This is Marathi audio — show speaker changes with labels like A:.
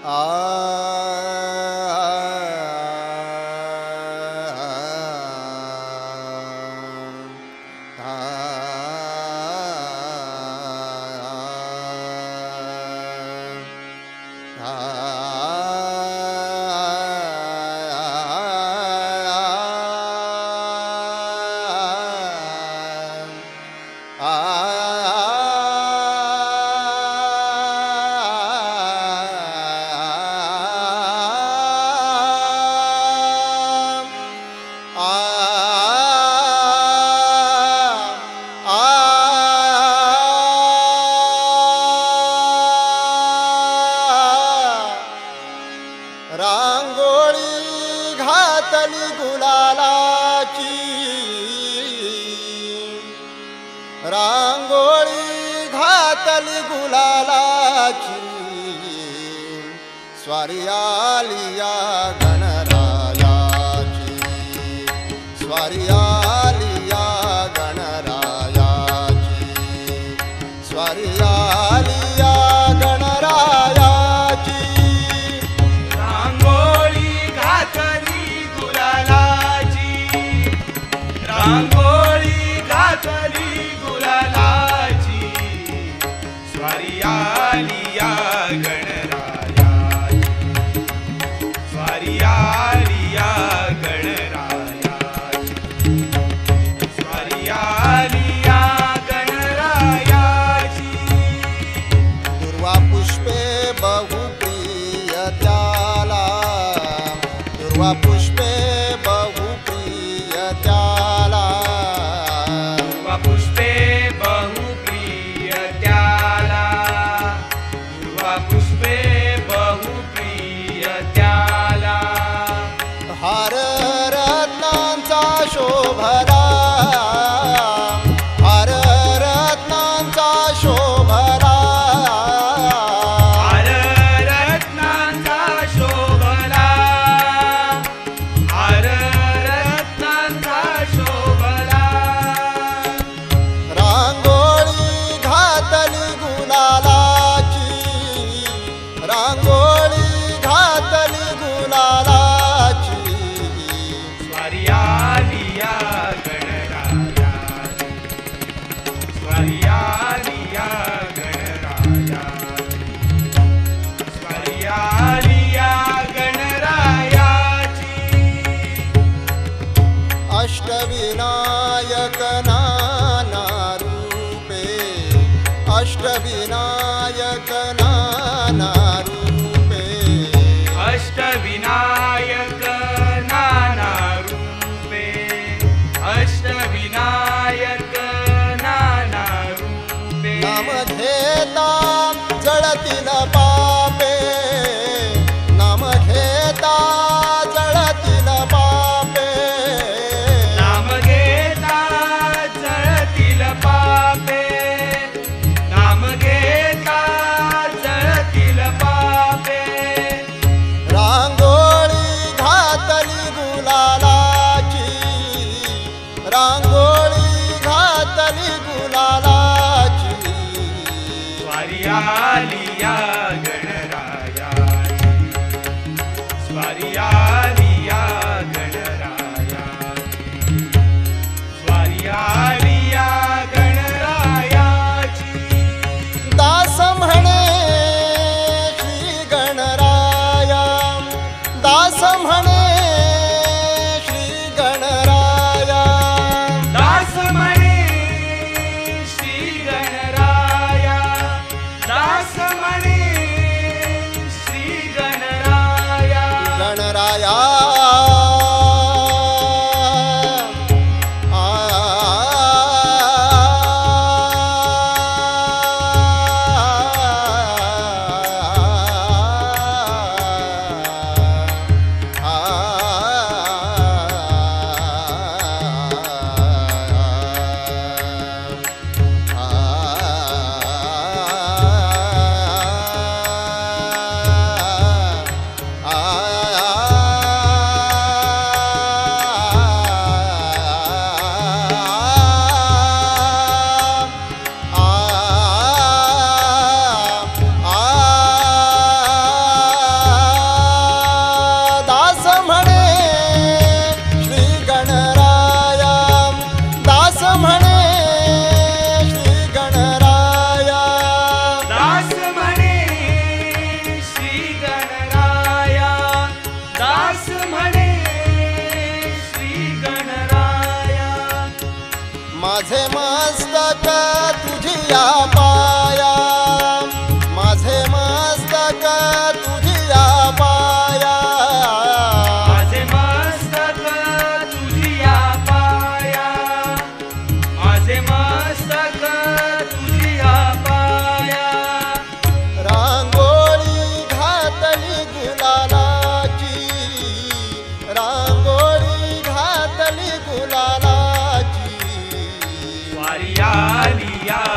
A: रांगोळी घातली गुलालाची, रांगोळी घातली गुलालाची, स्वारी आली या गणरायाची, स्वारी आली या गणरायाची, स्वारी आली या गणरायाची.
B: रांगोळी घातली गुलालाची, स्वारी आली या गणरायाची, स्वारी आली या गणरायाची, स्वारी आली या गणरायाची.
A: दुर्वा पुष्पे बहुप्रिय त्याला, दुर्वा पुष्पे बहुप्रिय त्याला,
B: पुष्पे बहुप्रिय त्याला, पुष्पे बहुप्रिय त्याला.
A: हार रत्नांचा शोभला, हार रत्नांचा शोभला,
B: हार रत्नांचा शोभला, हार रत्नांचा शोभला.
A: रांगोळी घातली गुलालाची, रांगोळी घातली गुलालाची,
B: स्वारी आली या गणरायाची, स्वारी आली या गणरायाची, स्वारी आली या गणरायाची.
A: अष्टविनायक नाना रूपे, अष्टविनायक नाना रूपे,
B: अष्टविनायक नाना रूपे, अष्टविनायक नाना रूपे.
A: नाम घेता जळतील पापे, नाम घेता जळतील पापे,
B: नाम घेता जळतील पापे, नाम घेता
A: मस्तक तुझिया पाया, माझे मस्तक तुझिया पाया,
B: माझे मस्तक तुझिया पाया, माझे मस्तक तुझिया पाया.
A: रांगोळी घातली गुलालाची, रांगोळी घातली गुलालाची,
B: वारी आली या